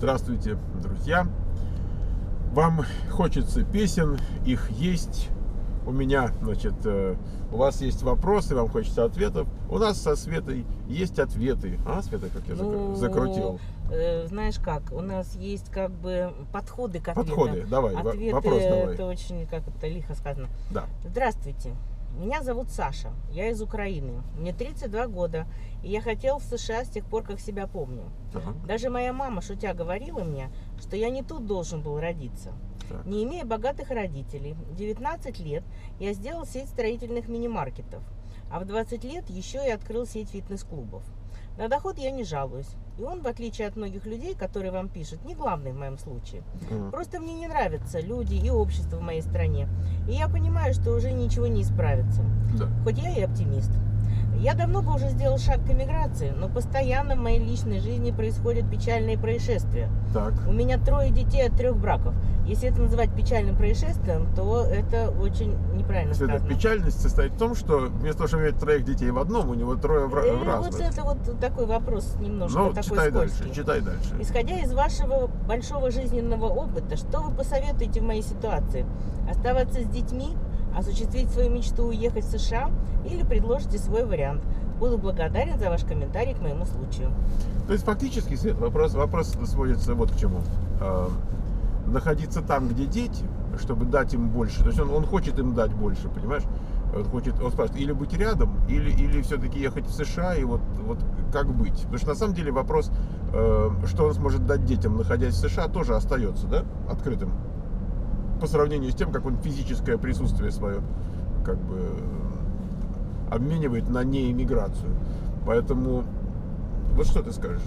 Здравствуйте, друзья! Вам хочется песен, их есть. У меня, значит, у вас есть вопросы, вам хочется ответов. У нас со Светой есть ответы. А, Света, как я закрутил? Знаешь как, у нас есть как бы подходы к ответам. Подходы, давай, Ответы, вопрос давай. это очень, как это лихо сказано. Да. Здравствуйте, меня зовут Саша, я из Украины. Мне 32 года, и я хотел в США с тех пор, как себя помню. Ага. Даже моя мама, шутя, говорила мне, что я не тут должен был родиться. Так. Не имея богатых родителей, в 19 лет я сделал сеть строительных мини-маркетов, а в 20 лет еще и открыл сеть фитнес-клубов. На доход я не жалуюсь. И он, в отличие от многих людей, которые вам пишут, не главный в моем случае. Просто мне не нравятся люди и общество в моей стране. И я понимаю, что уже ничего не исправится. Да. Хоть я и оптимист. Я давно бы уже сделал шаг к эмиграции, но постоянно в моей личной жизни происходят печальные происшествия. Так. У меня 3 детей от 3 браков. Если это называть печальным происшествием, то это очень неправильно Света, сказано. печальность состоит в том, что вместо того, чтобы иметь 3 детей в одном, у него 3 в разных. Вот это вот такой вопрос немножко такой читай скользкий. дальше, читай дальше. Исходя из вашего большого жизненного опыта, что вы посоветуете в моей ситуации? Оставаться с детьми, осуществить свою мечту, уехать в США или предложите свой вариант? Буду благодарен за ваш комментарий к моему случаю. То есть фактически, Свет, вопрос сводится вот к чему. Находиться там, где дети, чтобы дать им больше. То есть он хочет им дать больше, понимаешь? Он спрашивает, или быть рядом, или все-таки ехать в США, и вот как быть? Потому что на самом деле вопрос, что он сможет дать детям, находясь в США, тоже остается, да, открытым. По сравнению с тем, как он физическое присутствие свое как бы обменивает на неэмиграцию. Поэтому вот что ты скажешь?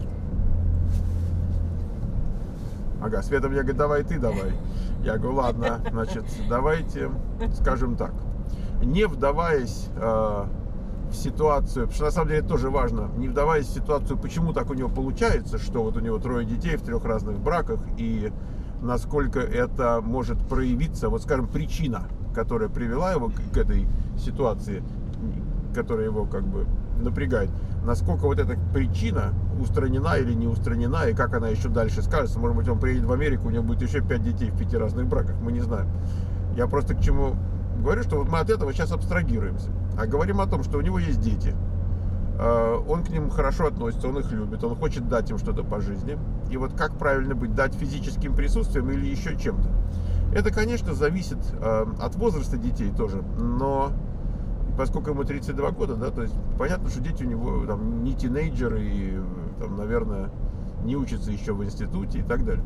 Ага, Света мне говорит, давай ты, давай. Я говорю, ладно, значит, давайте скажем так. Не вдаваясь в ситуацию, потому что на самом деле это тоже важно, не вдаваясь в ситуацию, почему так у него получается, что вот у него 3 детей в 3 разных браках, и насколько это может проявиться, вот скажем, причина, которая привела его к этой ситуации, которая его как бы напрягает, насколько вот эта причина устранена или не устранена, и как она еще дальше скажется. Может быть, он приедет в Америку, у него будет еще 5 детей в 5 разных браках, мы не знаем. Я просто к чему говорю, что вот мы от этого сейчас абстрагируемся, а говорим о том, что у него есть дети, он к ним хорошо относится, он их любит, он хочет дать им что-то по жизни. И вот как правильно быть, дать физическим присутствием или еще чем-то? Это, конечно, зависит от возраста детей тоже, но поскольку ему 32 года, да, то есть понятно, что дети у него там не тинейджеры и, там, наверное, не учатся еще в институте и так далее.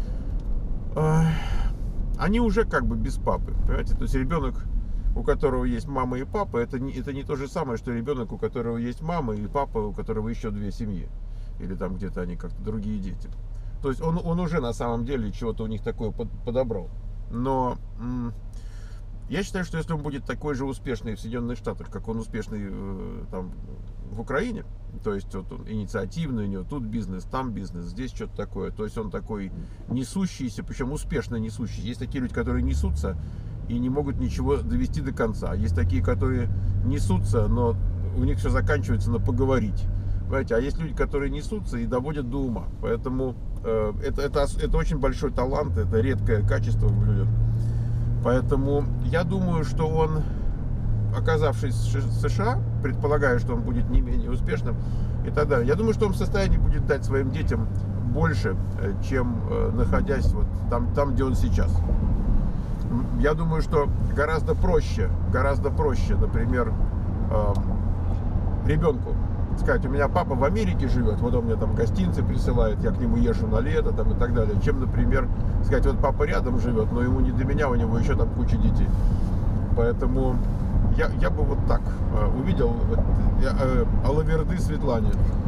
Они уже как бы без папы, понимаете? То есть ребенок, у которого есть мама и папа, это не то же самое, что ребенок, у которого есть мама и папа, у которого еще 2 семьи. Или там где-то они как-то другие дети. То есть он уже на самом деле чего-то у них такое подобрал. Но я считаю, что если он будет такой же успешный в Соединенных Штатах, как он успешный там в Украине, то есть вот он инициативный, у него тут бизнес, там бизнес, здесь что-то такое, то есть он такой несущийся, причем успешно несущий. Есть такие люди, которые несутся и не могут ничего довести до конца. Есть такие, которые несутся, но у них все заканчивается на поговорить. Понимаете? А есть люди, которые несутся и доводят до ума. Поэтому это очень большой талант, это редкое качество в людях. Поэтому я думаю, что он, оказавшись в США, предполагая, что он будет не менее успешным и так далее, я думаю, что он в состоянии будет дать своим детям больше, чем находясь вот там, где он сейчас. Я думаю, что гораздо проще, например, ребенку сказать, у меня папа в Америке живет, вот он мне там гостинцы присылает, я к нему езжу на лето там, и так далее, чем, например, сказать, вот папа рядом живет, но ему не до меня, у него еще там куча детей. Поэтому я бы вот так увидел вот, алаверды Светлане.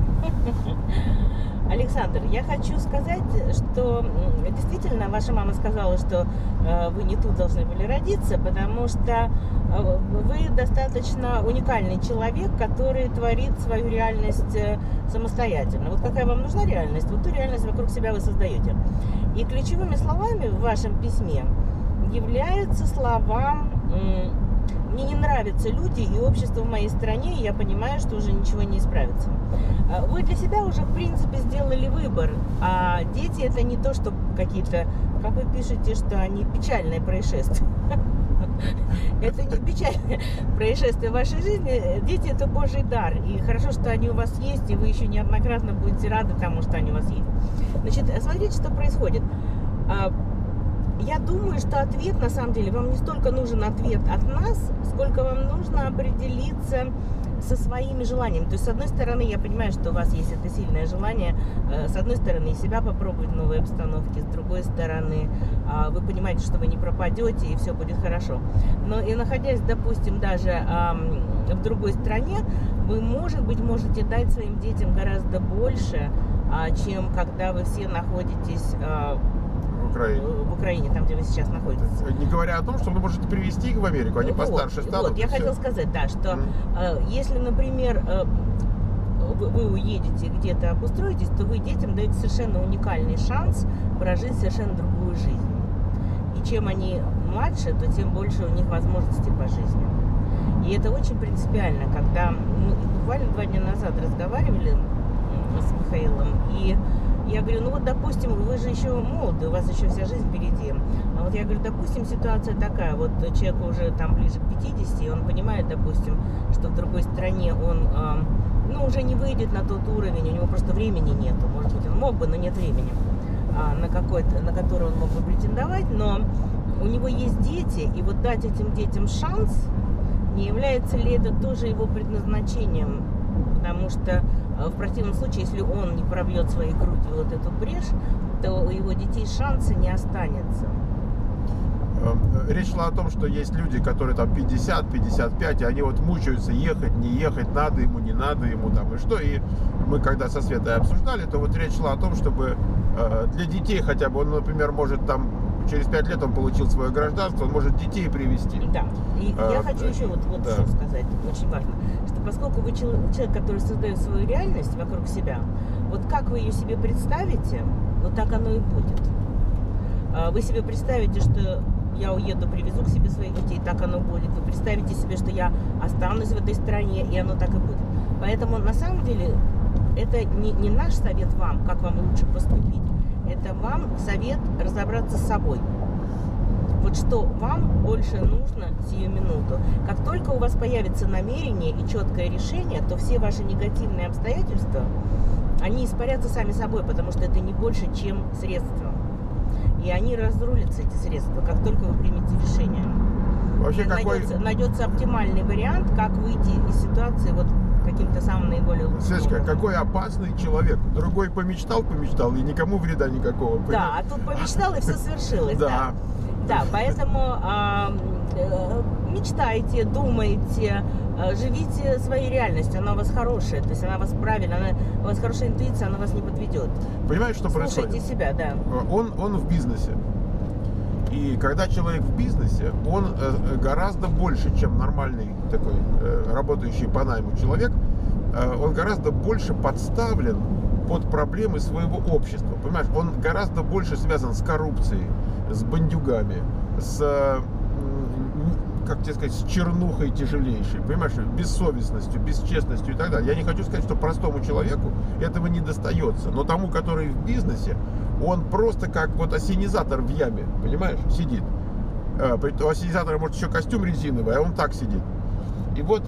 Александр, я хочу сказать, что действительно ваша мама сказала, что вы не тут должны были родиться, потому что вы достаточно уникальный человек, который творит свою реальность самостоятельно. Вот какая вам нужна реальность, вот ту реальность вокруг себя вы создаете. И ключевыми словами в вашем письме являются слова мне не нравятся люди и общество в моей стране, и я понимаю, что уже ничего не исправится. Вы для себя уже, в принципе, сделали выбор, а дети это не то, что какие-то, как вы пишете, что они печальные происшествия. Это не печальное происшествие в вашей жизни. Дети это Божий дар. И хорошо, что они у вас есть, и вы еще неоднократно будете рады тому, что они у вас есть. Значит, смотрите, что происходит. Я думаю, что ответ, на самом деле, вам не столько нужен ответ от нас, сколько вам нужно определиться со своими желаниями. То есть, с одной стороны, я понимаю, что у вас есть это сильное желание, с одной стороны, и себя попробовать в новой обстановке, с другой стороны, вы понимаете, что вы не пропадете, и все будет хорошо. Но и находясь, допустим, даже в другой стране, вы, может быть, можете дать своим детям гораздо больше, чем когда вы все находитесь в Украине, там, где вы сейчас находитесь. Не говоря о том, что вы можете привезти их в Америку, они постарше станут. Вот, я хотела сказать, да, что если, например, вы уедете где-то обустроитесь, то вы детям даете совершенно уникальный шанс прожить совершенно другую жизнь. И чем они младше, то тем больше у них возможностей по жизни. И это очень принципиально, когда мы буквально 2 дня назад разговаривали с Михаилом, и я говорю, ну вот, допустим, вы же еще молоды, у вас еще вся жизнь впереди. А вот я говорю, допустим, ситуация такая, вот человеку уже там ближе к 50, и он понимает, допустим, что в другой стране он, уже не выйдет на тот уровень, у него просто времени нету. Может быть, он мог бы, но нет времени, на который он мог бы претендовать, но у него есть дети, и вот дать этим детям шанс, не является ли это тоже его предназначением? Потому что в противном случае, если он не пробьет своей грудью вот эту брешь, то у его детей шанса не останется. Речь шла о том, что есть люди, которые там 50-55, и они вот мучаются, ехать, не ехать, надо ему, не надо ему, там, и что. И мы когда со Светой обсуждали, то вот речь шла о том, чтобы для детей хотя бы, он, например, может там, через 5 лет он получил свое гражданство, он может детей привезти. Да, и я хочу еще вот да. что сказать, очень важно, что поскольку вы человек, который создает свою реальность вокруг себя, вот как вы ее себе представите, вот так оно и будет. Вы себе представите, что я уеду, привезу к себе своих детей, так оно будет. Вы представите себе, что я останусь в этой стране, и оно так и будет. Поэтому, на самом деле, это не наш совет вам, как вам лучше поступить. Это вам совет разобраться с собой. Вот что вам больше нужно сию минуту. Как только у вас появится намерение и четкое решение, то все ваши негативные обстоятельства, они испарятся сами собой, потому что это не больше, чем средства. И они разрулятся, эти средства, как только вы примете решение. Вообще, найдется оптимальный вариант, как выйти из ситуации вот каким-то самым наиболее лучшим. Светочка, какой опасный человек. Другой помечтал, и никому вреда никакого. Да, а тут помечтал, и все свершилось. Да, поэтому мечтайте, думайте, живите своей реальностью, она у вас хорошая, то есть она у вас правильная, у вас хорошая интуиция, она вас не подведет. Понимаете, что происходит? Слушайте себя, да. Он в бизнесе. И когда человек в бизнесе, он гораздо больше, чем нормальный такой работающий по найму человек, он гораздо больше подставлен под проблемы своего общества. Понимаешь, он гораздо больше связан с коррупцией, с бандюгами, с, как тебе сказать, с чернухой тяжелейшей, понимаешь, бессовестностью, бесчестностью и так далее. Я не хочу сказать, что простому человеку этого не достается, но тому, который в бизнесе, он просто как вот ассенизатор в яме, понимаешь, сидит. У ассенизатора, может, еще костюм резиновый, а он так сидит. И вот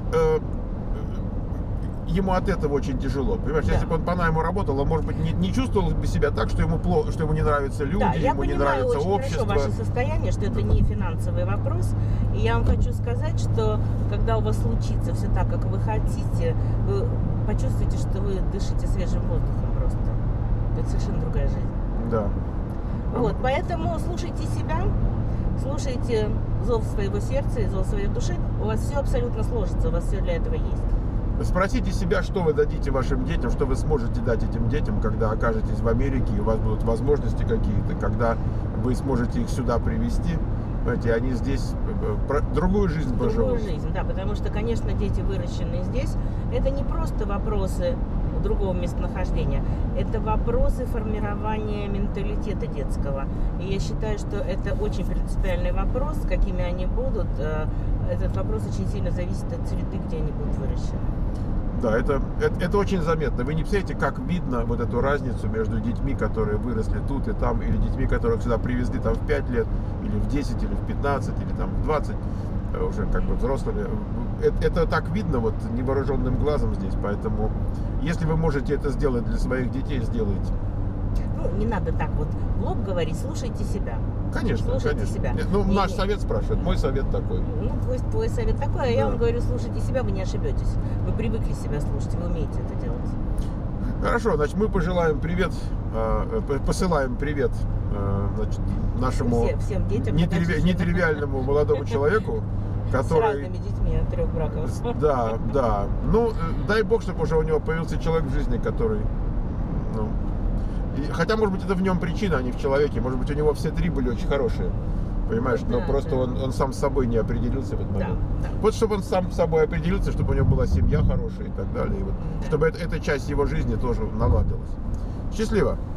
ему от этого очень тяжело. Понимаешь, если бы он по найму работал, он, может быть, не чувствовал бы себя так, что ему плохо, что ему не нравятся люди, ему не нравится общество. Я понимаю очень хорошо ваше состояние, что это не финансовый вопрос. И я вам хочу сказать, что когда у вас случится все так, как вы хотите, вы почувствуете, что вы дышите свежим воздухом просто. Это совершенно другая жизнь. Да. Вот, поэтому слушайте себя, слушайте зов своего сердца и зов своей души. У вас все абсолютно сложится, у вас все для этого есть. Спросите себя, что вы дадите вашим детям, что вы сможете дать этим детям, когда окажетесь в Америке, и у вас будут возможности какие-то, когда вы сможете их сюда привезти, понимаете, они здесь другую жизнь проживут. Другую жизнь, да, потому что, конечно, дети, выращенные здесь, это не просто вопросы другого местонахождения, это вопросы формирования менталитета детского. И я считаю, что это очень принципиальный вопрос, какими они будут, этот вопрос очень сильно зависит от среды, где они будут выращены. Да, это очень заметно. Вы не представляете, как видно вот эту разницу между детьми, которые выросли тут и там, или детьми, которых сюда привезли там в 5 лет, или в 10, или в 15, или там в 20, уже как бы взрослыми. Это так видно вот невооруженным глазом здесь, поэтому если вы можете это сделать для своих детей, сделайте. Ну, не надо так вот в лоб говорить, слушайте себя. Конечно, Слушайте конечно. себя. Ну, И- наш совет спрашивает, мой совет такой. Ну, твой совет такой, а я Да. вам говорю, слушайте себя, вы не ошибетесь. Вы привыкли себя слушать, вы умеете это делать. Хорошо, значит, мы пожелаем привет, посылаем привет, значит, нашему Всем детям. нетривиальному молодому человеку, С который... разными детьми от 3 браков. Да, да. Ну, дай бог, чтобы уже у него появился человек в жизни, который... Ну, хотя, может быть, это в нем причина, а не в человеке. Может быть, у него все 3 были очень хорошие. Понимаешь? Ну, Но да, просто да. он сам с собой не определился в этот Да, момент. да. Вот чтобы он сам с собой определился, чтобы у него была семья хорошая и так далее. И вот, Да. чтобы эта часть его жизни тоже наладилась. Счастливо!